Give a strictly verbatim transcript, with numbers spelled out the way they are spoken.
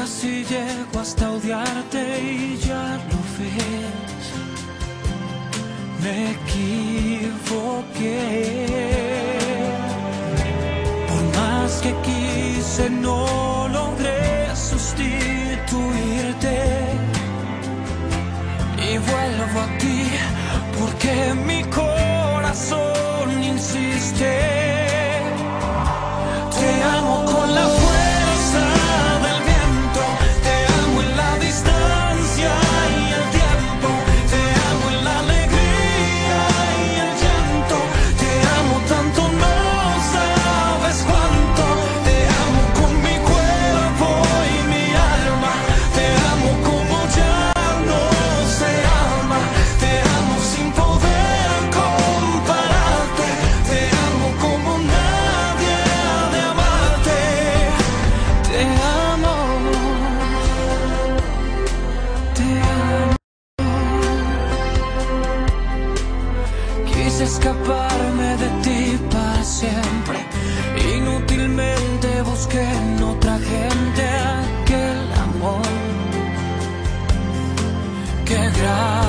Casi llego hasta odiarte y ya lo ves. Me equivoqué. Por más que quise no logré sustituirte. Y vuelvo a ti porque mi corazón insiste. Te amo con la fuerza del viento, te amo en la distancia y el tiempo, te amo en la alegría y el llanto, te amo tanto, no sabes cuánto, te amo con mi cuerpo y mi alma, te amo como ya no se ama, te amo sin poder compararte, te amo como nadie ha de amarte, te amo, te amo. Quise escaparme de ti para siempre, inútilmente busqué en otra gente aquel amor que gracias